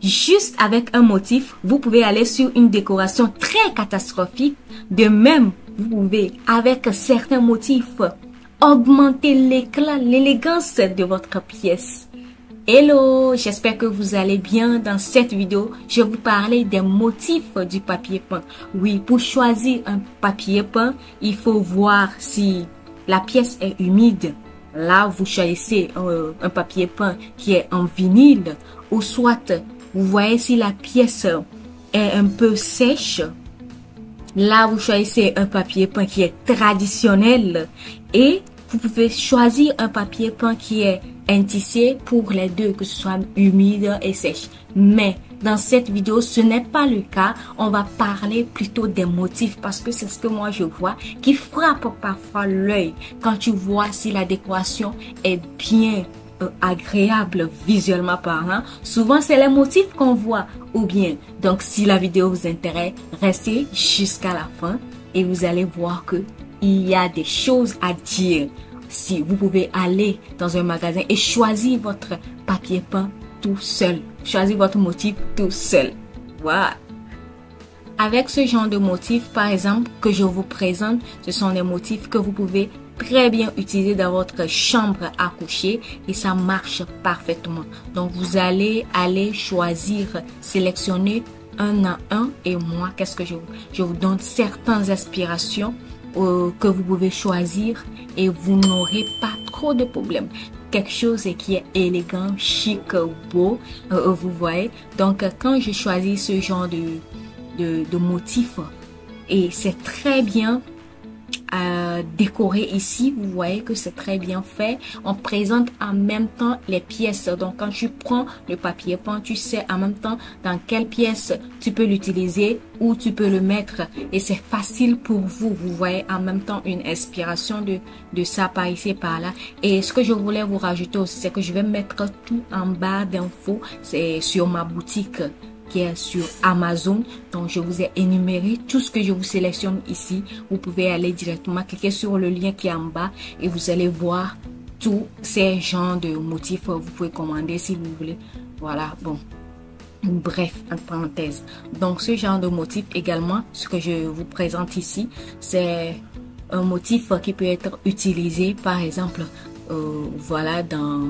juste avec un motif, vous pouvez aller sur une décoration très catastrophique. De même, vous pouvez, avec certains motifs, augmenter l'éclat, l'élégance de votre pièce. Hello, j'espère que vous allez bien. Dans cette vidéo, je vais vous parler des motifs du papier peint. Oui, pour choisir un papier peint, il faut voir si la pièce est humide. Là, vous choisissez un papier peint qui est en vinyle, ou soit vous voyez si la pièce est un peu sèche. Là, vous choisissez un papier peint qui est traditionnel et vous pouvez choisir un papier peint qui est un tissé pour les deux, que ce soit humide et sèche. Mais dans cette vidéo, ce n'est pas le cas. On va parler plutôt des motifs parce que c'est ce que moi je vois qui frappe parfois l'œil quand tu vois si la décoration est bien agréable visuellement parlant. Souvent, c'est les motifs qu'on voit ou bien. Donc, si la vidéo vous intéresse, restez jusqu'à la fin et vous allez voir que il y a des choses à dire. Si vous pouvez aller dans un magasin et choisir votre papier peint tout seul, choisir votre motif tout seul. Voilà. Avec ce genre de motifs, par exemple, que je vous présente, ce sont des motifs que vous pouvez très bien utiliser dans votre chambre à coucher et ça marche parfaitement. Donc, vous allez choisir, sélectionner un à un et moi, qu'est-ce que je vous donne certaines inspirations que vous pouvez choisir et vous n'aurez pas trop de problèmes. Quelque chose qui est élégant, chic, beau, vous voyez. Donc, quand je choisis ce genre de motif et c'est très bien décoré ici, vous voyez que c'est très bien fait. On présente en même temps les pièces. Donc, quand tu prends le papier peint, tu sais en même temps dans quelle pièce tu peux l'utiliser, où tu peux le mettre. Et c'est facile pour vous. Vous voyez en même temps une inspiration de ça par ici et par là. Et ce que je voulais vous rajouter aussi, c'est que je vais mettre tout en barre d'infos. C'est sur ma boutique qui est sur Amazon. Donc, je vous ai énuméré tout ce que je vous sélectionne ici. Vous pouvez aller directement cliquer sur le lien qui est en bas et vous allez voir tous ces genres de motifs. Vous pouvez commander si vous voulez. Voilà, bon. Bref, en parenthèse. Donc, ce genre de motif également, ce que je vous présente ici, c'est un motif qui peut être utilisé, par exemple, voilà, dans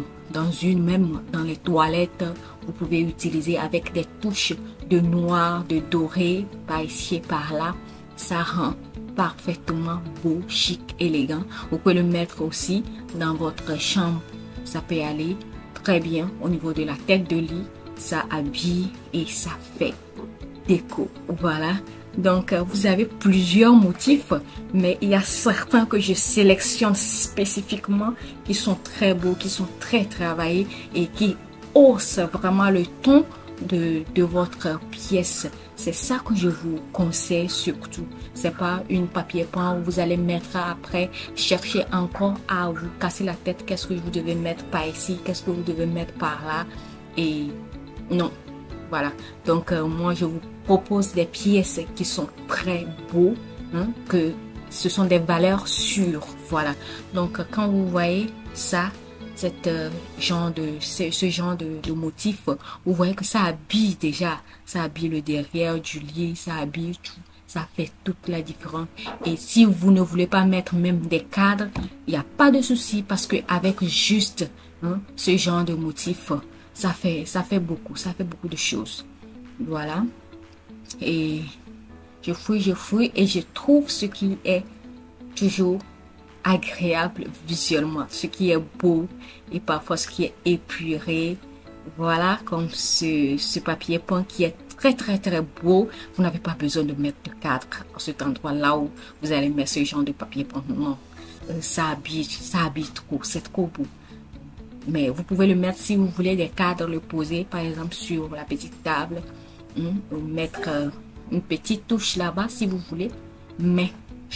les toilettes, vous pouvez utiliser avec des touches de noir, de doré, par ici et par là. Ça rend parfaitement beau, chic, élégant. Vous pouvez le mettre aussi dans votre chambre. Ça peut aller très bien au niveau de la tête de lit. Ça habille et ça fait déco. Voilà. Donc, vous avez plusieurs motifs, mais il y a certains que je sélectionne spécifiquement qui sont très beaux, qui sont très travaillés et qui haussent vraiment le ton de votre pièce. C'est ça que je vous conseille surtout. C'est pas une papier peint où vous allez mettre après, chercher encore à vous casser la tête. Qu'est-ce que vous devez mettre par ici? Qu'est-ce que vous devez mettre par là? Et non. Voilà. Donc, moi, je vous propose des pièces qui sont très beaux, hein, que ce sont des valeurs sûres. Voilà. Donc, quand vous voyez ça, ce genre de motif, vous voyez que ça habille déjà. Ça habille le derrière du lit, ça habille tout. Ça fait toute la différence. Et si vous ne voulez pas mettre même des cadres, il n'y a pas de souci parce que avec juste ce genre de motif, ça fait beaucoup de choses. Voilà. Et je fouille et je trouve ce qui est toujours agréable visuellement, ce qui est beau et parfois ce qui est épuré. Voilà, comme ce papier peint qui est très beau. Vous n'avez pas besoin de mettre de cadre à cet endroit là où vous allez mettre ce genre de papier peint. Non, ça habille trop, c'est trop beau. Mais vous pouvez le mettre si vous voulez des cadres, le poser par exemple sur la petite table, ou mettre une petite touche là-bas si vous voulez. Mais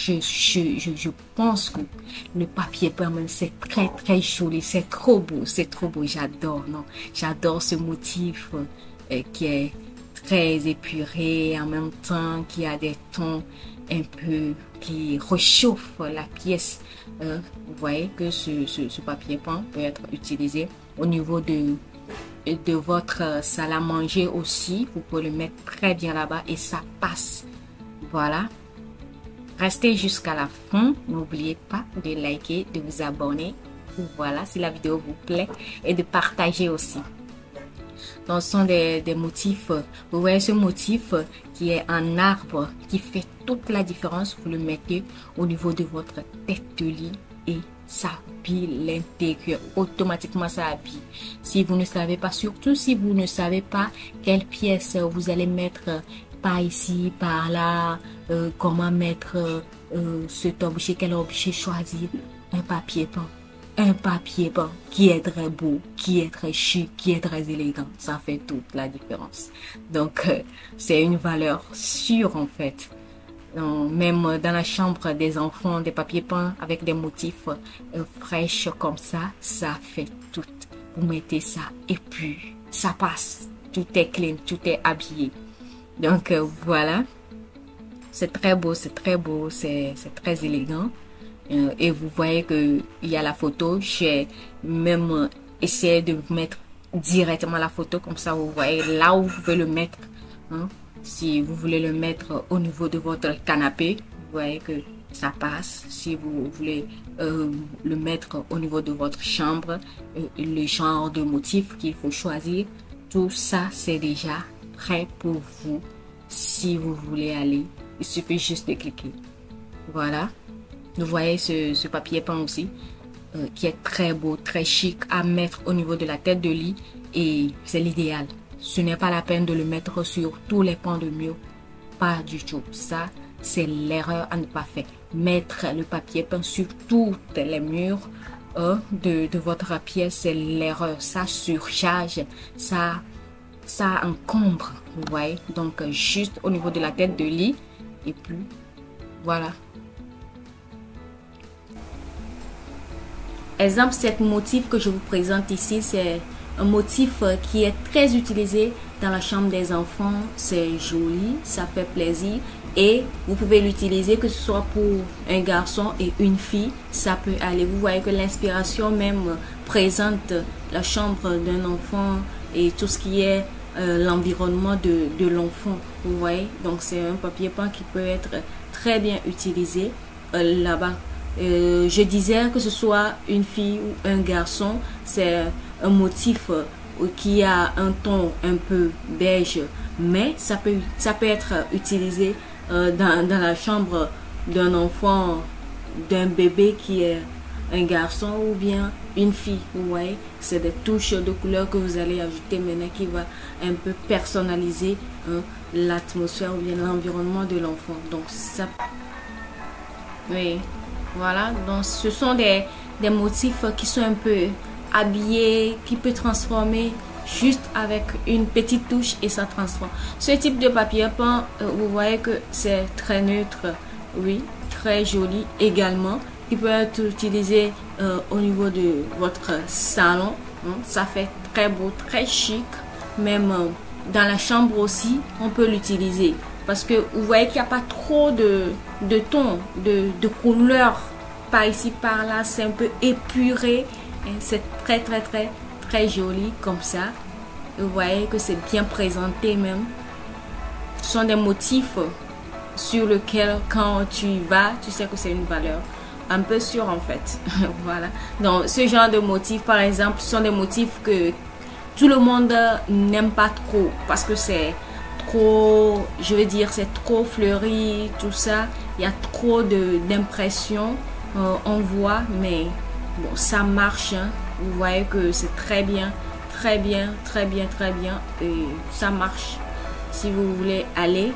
je pense que le papier peint c'est très joli, c'est trop beau, j'adore, non, j'adore ce motif qui est très épuré en même temps, qui a des tons un peu qui réchauffe la pièce. Vous voyez que ce papier peint peut être utilisé au niveau de de votre salle à manger aussi. Vous pouvez le mettre très bien là-bas et ça passe. Voilà. Restez jusqu'à la fin. N'oubliez pas de liker, de vous abonner. Voilà, si la vidéo vous plaît et de partager aussi. Donc, ce sont des motifs. Vous voyez ce motif qui est un arbre qui fait toute la différence. Vous le mettez au niveau de votre tête de lit et ça habille l'intérieur. Automatiquement, ça habille. Si vous ne savez pas, surtout si vous ne savez pas quelle pièce vous allez mettre par ici, par là, comment mettre cet objet, quel objet choisir, un papier peint. Un papier peint qui est très beau, qui est très chic, qui est très élégant. Ça fait toute la différence. Donc, c'est une valeur sûre en fait. Même dans la chambre des enfants, des papiers peints avec des motifs fraîches comme ça fait tout. Vous mettez ça et puis ça passe. Tout est clean, tout est habillé. Donc, voilà. C'est très beau, c'est très beau, c'est très élégant. Et vous voyez que il y a la photo. J'ai même essayé de mettre directement la photo comme ça. Vous voyez là où vous pouvez le mettre. Hein. Si vous voulez le mettre au niveau de votre canapé, vous voyez que ça passe. Si vous voulez le mettre au niveau de votre chambre, le genre de motif qu'il faut choisir, tout ça c'est déjà prêt pour vous. Si vous voulez aller, il suffit juste de cliquer. Voilà. Vous voyez ce papier peint aussi, qui est très beau, très chic à mettre au niveau de la tête de lit. Et c'est l'idéal. Ce n'est pas la peine de le mettre sur tous les pans de mur. Pas du tout. Ça, c'est l'erreur à ne pas faire. Mettre le papier peint sur tous les murs de votre pièce, c'est l'erreur. Ça surcharge, ça encombre. Vous voyez. Donc, juste au niveau de la tête de lit. Et puis, voilà. Exemple, cet motif que je vous présente ici, c'est un motif qui est très utilisé dans la chambre des enfants. C'est joli, ça fait plaisir et vous pouvez l'utiliser que ce soit pour un garçon et une fille. Ça peut aller. Vous voyez que l'inspiration même présente la chambre d'un enfant et tout ce qui est l'environnement de l'enfant. Vous voyez, donc c'est un papier peint qui peut être très bien utilisé là-bas. Je disais que ce soit une fille ou un garçon, c'est un motif qui a un ton un peu beige, mais ça peut être utilisé dans la chambre d'un enfant, d'un bébé qui est un garçon ou bien une fille. Vous voyez, c'est des touches de couleur que vous allez ajouter maintenant qui va un peu personnaliser l'atmosphère ou bien l'environnement de l'enfant. Donc ça, oui. Voilà, donc ce sont des motifs qui sont un peu habillés, qui peut transformer juste avec une petite touche et ça transforme. Ce type de papier peint, vous voyez que c'est très neutre, oui, très joli également. Il peut être utilisé au niveau de votre salon, hein. Ça fait très beau, très chic, même dans la chambre aussi, on peut l'utiliser. Parce que vous voyez qu'il n'y a pas trop de tons, de couleurs par ici, par là. C'est un peu épuré. C'est très, très, très, très joli comme ça. Vous voyez que c'est bien présenté même. Ce sont des motifs sur lesquels quand tu y vas, tu sais que c'est une valeur un peu sûre en fait. Voilà. Donc ce genre de motifs, par exemple, ce sont des motifs que tout le monde n'aime pas trop. Parce que c'est trop, je veux dire, c'est trop fleuri, tout ça. Il y a trop d'impressions, on voit, mais bon, ça marche. Hein. Vous voyez que c'est très bien, très bien, très bien, très bien. Et ça marche. Si vous voulez aller,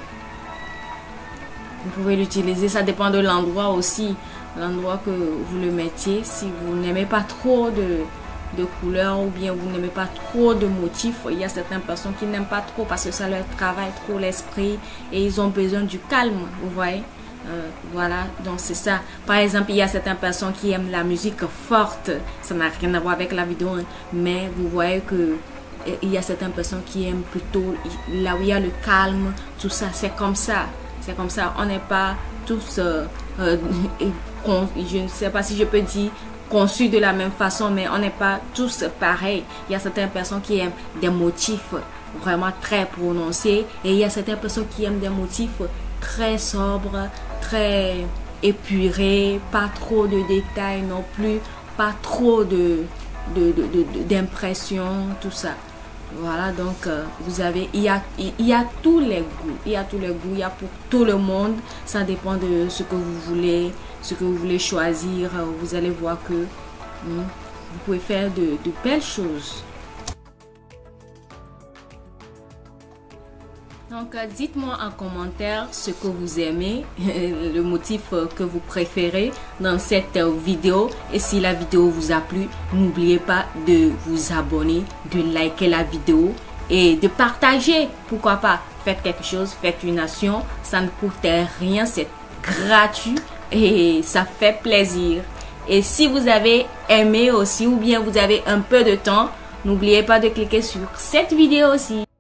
vous pouvez l'utiliser. Ça dépend de l'endroit aussi, l'endroit que vous le mettiez. Si vous n'aimez pas trop de couleurs ou bien vous n'aimez pas trop de motifs, il y a certaines personnes qui n'aiment pas trop parce que ça leur travaille trop l'esprit et ils ont besoin du calme, vous voyez. Voilà, donc c'est ça. Par exemple, il y a certaines personnes qui aiment la musique forte, ça n'a rien à voir avec la vidéo, hein, mais vous voyez que il y a certaines personnes qui aiment plutôt là où il y a le calme, tout ça. C'est comme ça, c'est comme ça. On n'est pas tous je ne sais pas si je peux dire conçus de la même façon, mais on n'est pas tous pareils. Il y a certaines personnes qui aiment des motifs vraiment très prononcés et il y a certaines personnes qui aiment des motifs très sobres, très épurés, pas trop de détails non plus, pas trop d'impression, tout ça. Voilà, donc vous avez, il y a tous les goûts, il y a tous les goûts, il y a pour tout le monde. Ça dépend de ce que vous voulez choisir. Vous allez voir que vous pouvez faire de belles choses. Donc, dites-moi en commentaire ce que vous aimez, le motif que vous préférez dans cette vidéo. Et si la vidéo vous a plu, n'oubliez pas de vous abonner, de liker la vidéo et de partager. Pourquoi pas? Faites quelque chose, faites une action. Ça ne coûte rien, c'est gratuit et ça fait plaisir. Et si vous avez aimé aussi ou bien vous avez un peu de temps, n'oubliez pas de cliquer sur cette vidéo aussi.